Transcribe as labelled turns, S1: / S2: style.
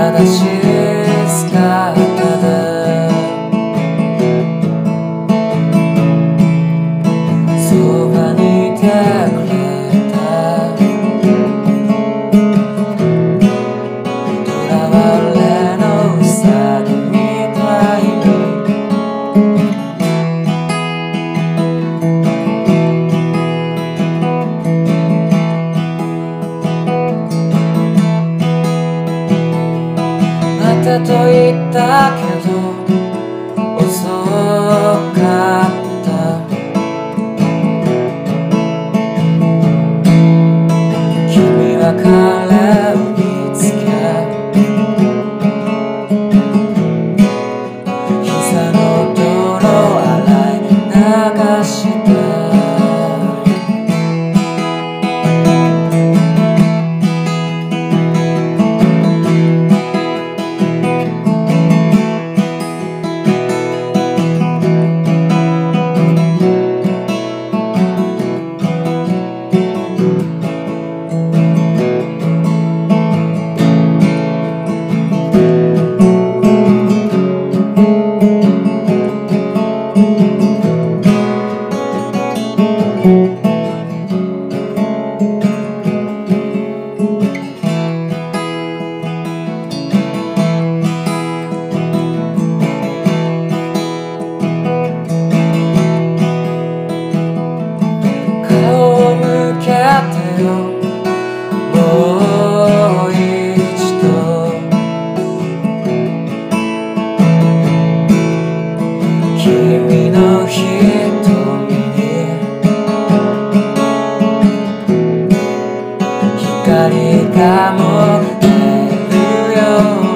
S1: 正しい姿でそばにいてくれた囚われのウサギみたいにと言ったけど遅かった君は彼を見つけ膝の泥洗い流したもう一度君の瞳に光が漏れるよ